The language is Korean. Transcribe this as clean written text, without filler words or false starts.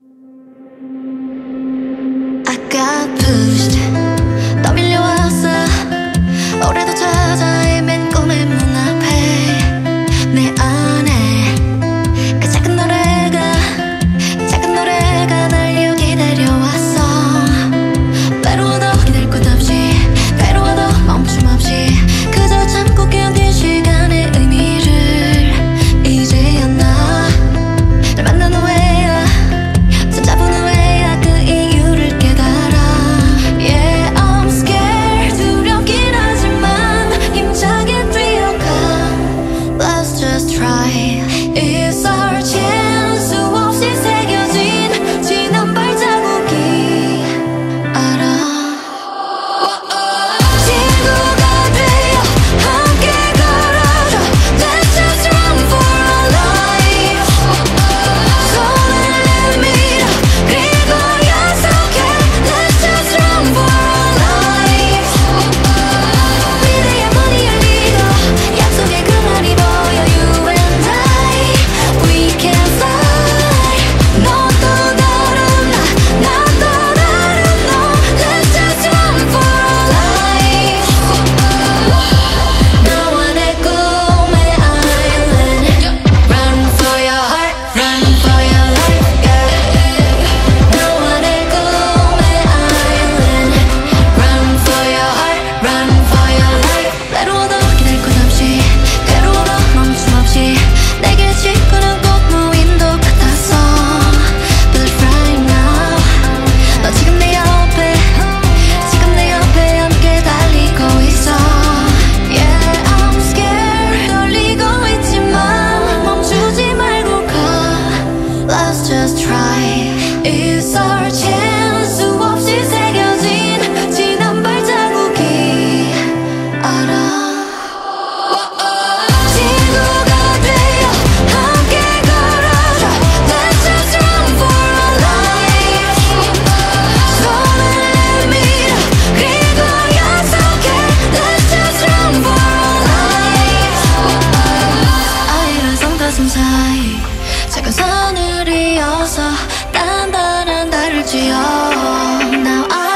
I got pushed 떠밀려왔어 올해도 찾아 헤맨 꿈의 문 앞에 내 안에 그 작은 노래가 날 여기 데려왔어 외로워도 기댈 곳 없이 괴로워도 멈춤 없이 그저 참고 견딘 시간의 의미를 이제야 날 만난 후에야 손잡은 후에야 그 이유를 깨달아 Yeah I'm scared 두렵긴 하지만 힘차게 뛰어가 Let's just try It's our chance 수없이 새겨진 지난 발자국이 알아 친구가 되어 함께 걸어줘 Let's just run for our lives 손을 내밀어 그리고 약속해 Let's just run for our lives 미래의 문이 열리고 약속의 그날이 보여 You and I We can fly 넌 또 다른 난 또 다른 너 Let's just run for our lives 너와 내 꿈의 island Run for your heart Run for your life yeah. 너와 내 꿈의 island Run for your heart Run for your life 외로워도 기댈 곳 없이 괴로워도 멈춤 없이 내게 지구는 꼭 무인도 같았어 But right now 너 지금 내 옆에 함께 달리고 있어 Yeah I'm scared 떨리고 있지만 멈추지 말고 가 Let's just try It's our chance 수없이 새겨진 지난 발자국이 알아 친구가 되어 함께 걸어줘 Let's just run for our lives 손을 내밀어 그리고 약속해 Let's just run for our lives 아이란 성가슴 사이 작은 선을 이어서 단단한 달을 지어 Now